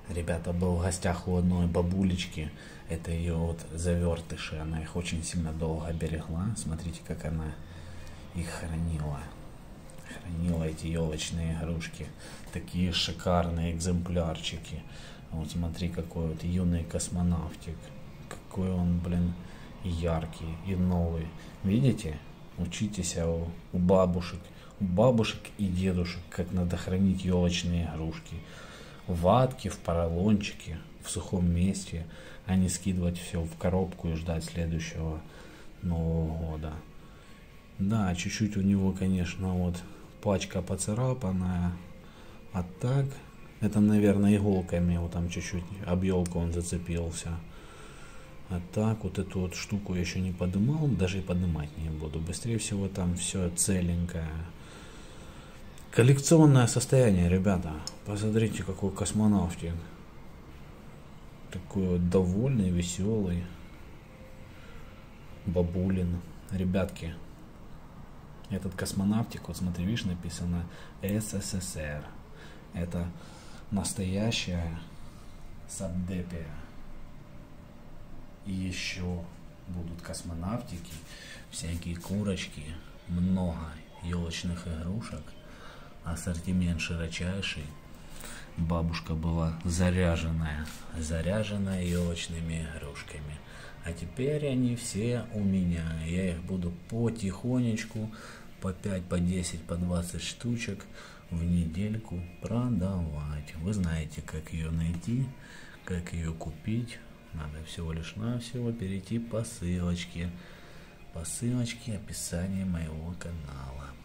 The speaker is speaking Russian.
Ребята, был в гостях у одной бабулечки. Это ее вот завертыши. Она их очень сильно долго берегла. Смотрите, как она их хранила. Хранила эти елочные игрушки. Такие шикарные экземплярчики. Вот смотри, какой вот юный космонавтик. Какой он, блин, яркий и новый. Видите? Учитесь у бабушек. У бабушек и дедушек, как надо хранить елочные игрушки. В ватке, в поролончике, в сухом месте, а не скидывать все в коробку и ждать следующего Нового года. Да, чуть-чуть у него, конечно, вот пачка поцарапанная, а так, это, наверное, иголками, вот там чуть-чуть об елку он зацепился. А так, вот эту вот штуку я еще не поднимал, даже и поднимать не буду. Быстрее всего там все целенькое. Коллекционное состояние, ребята. Посмотрите, какой космонавтик. Такой вот довольный, веселый. Бабулин. Ребятки, этот космонавтик, вот смотри, видишь, написано СССР. Это настоящая Сабдепия. И еще будут космонавтики, всякие курочки, много елочных игрушек. Ассортимент широчайший. Бабушка была заряженная елочными игрушками. А теперь они все у меня. Я их буду потихонечку, по 5, по 10, по 20 штучек в недельку продавать. Вы знаете, как ее найти, как ее купить. Надо всего лишь навсего перейти по ссылочке. По ссылочке описания моего канала.